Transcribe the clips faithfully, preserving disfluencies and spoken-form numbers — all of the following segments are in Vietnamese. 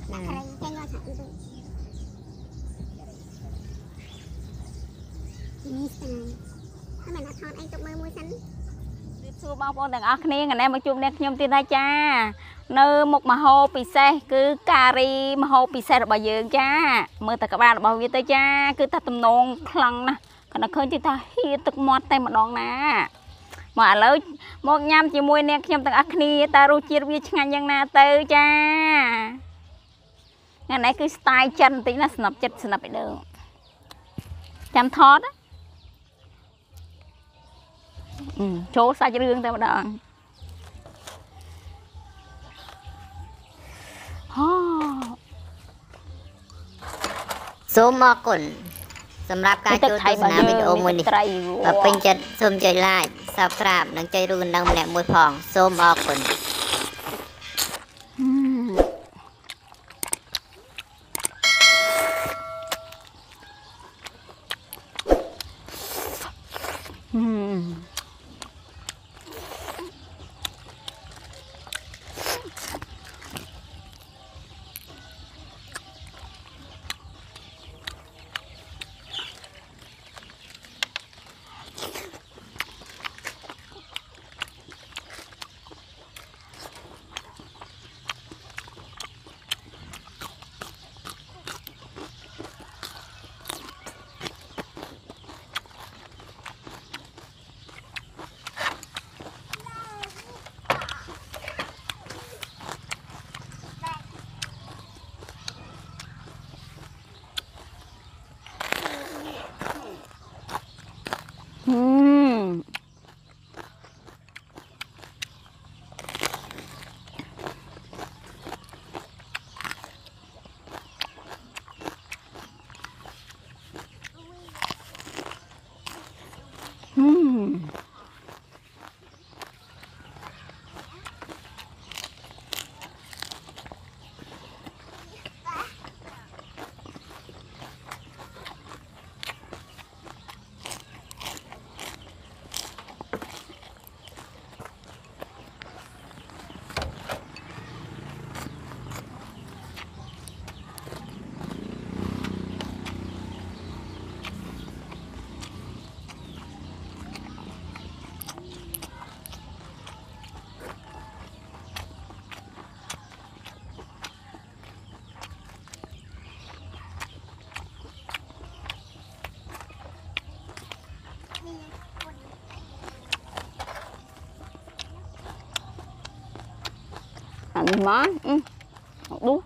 นี่สิถ้ามันทอดไอ้ตบมือมือฉันสู้บางคนต่างอักนี่กันแน่มาจุ่มเนี่ยยมตีได้จ้าเนื้อหมกมะโฮปีเซ่คือการีมะโฮปีเซ่ระบายเยอะจ้ามือตะกบ้านระบายเยอะจ้าคือตาตุ่มนงคลังนะขณะเคยที่ตาฮีตึกมอดเต็มมาดองนะมาแล้วหมกยำจีมวยเนี่ยยมต่างอักนี่ตารูจีรวิชงานยังนาเตอจ้างานไหนคือสไตล์จันตีน่าสนับจัดสนับไปเดิมจำทอดโชว์ใส่เรื่องแต่มาดังសូមអរគុណសម្រាប់ការចូលទស្សនាវីដេអូមួយនេះបើពេញចិត្តសូមចុច like Subscribe និងចុចរូបកណ្ដឹងម្នាក់មួយផងសូមអរគុណăn món ừ. Đúng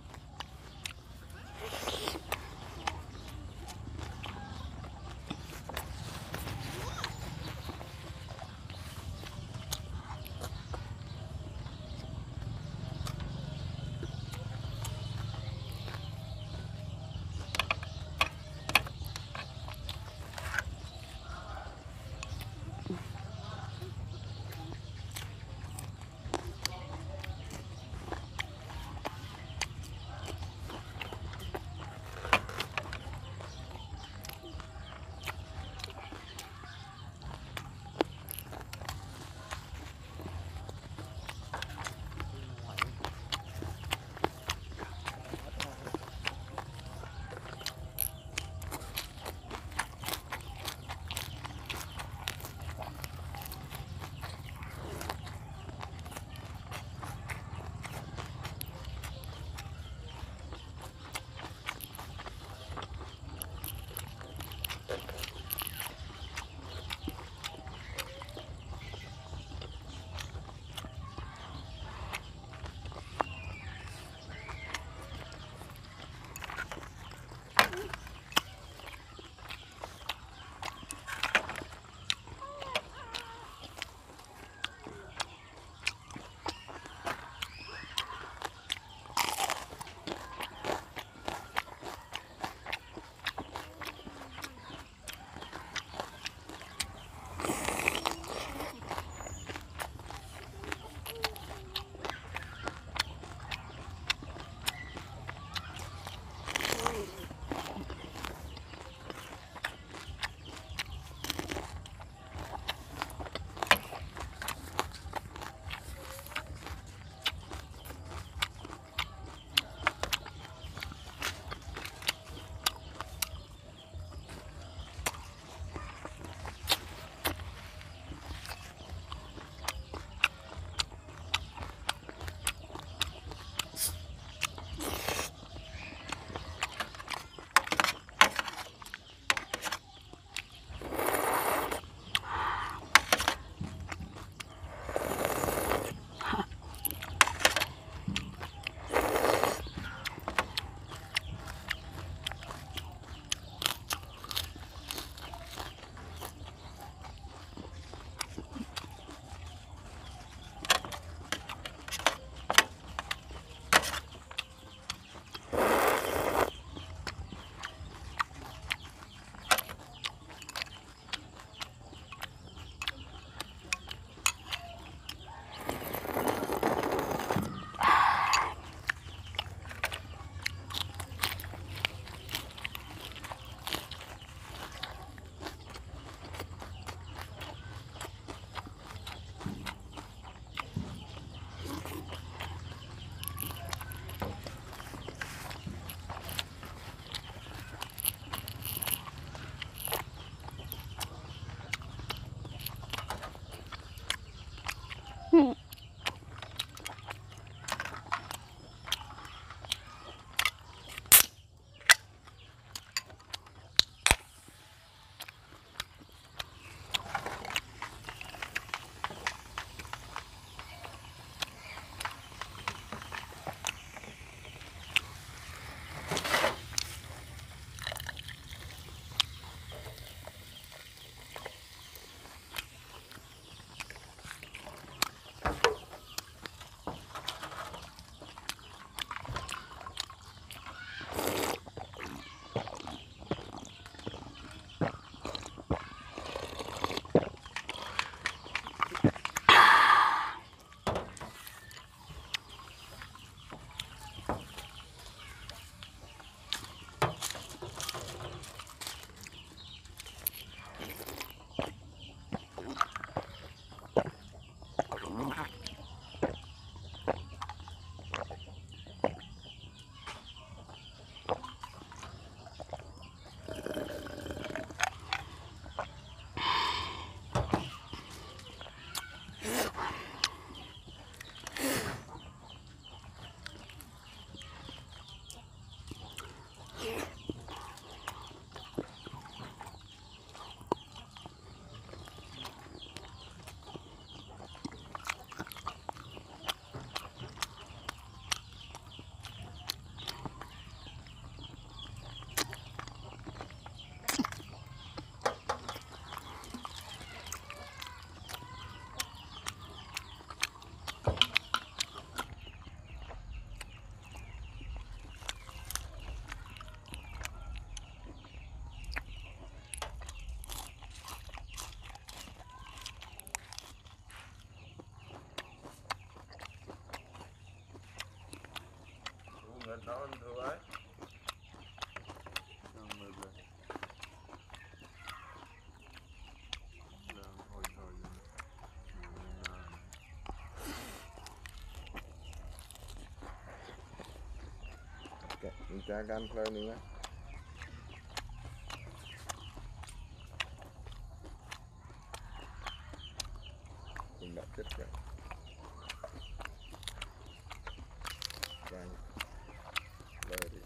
nó thua ấy đang mệt rồi đang hồi hồi rồi mình tra gan phơi nữa mình đã chết rồi gan phơi đi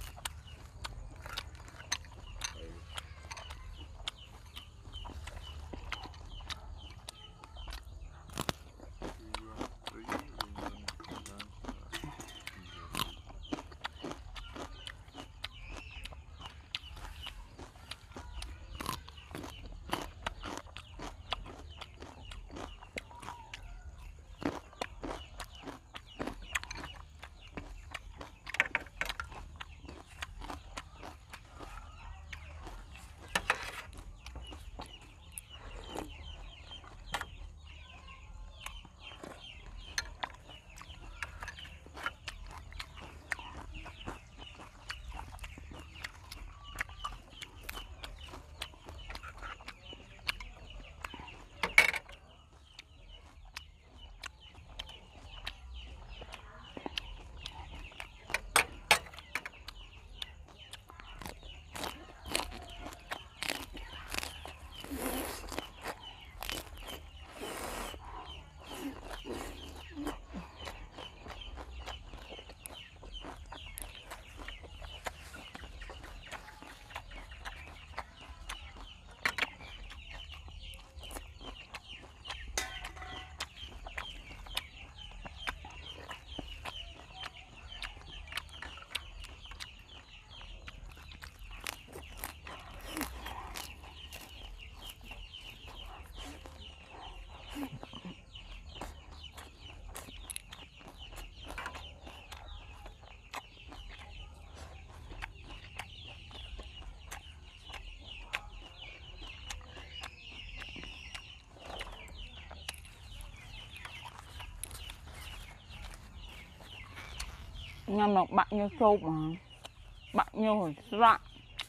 nhằm được bạn như sâu mà bạn như hồi rạng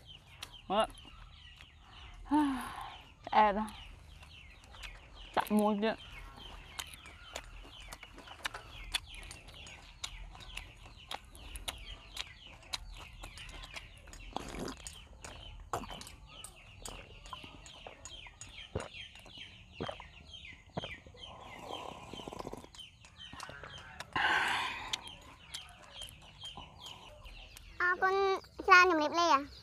đấy e ra chặn mua chứ con ra nhầm liệp lê à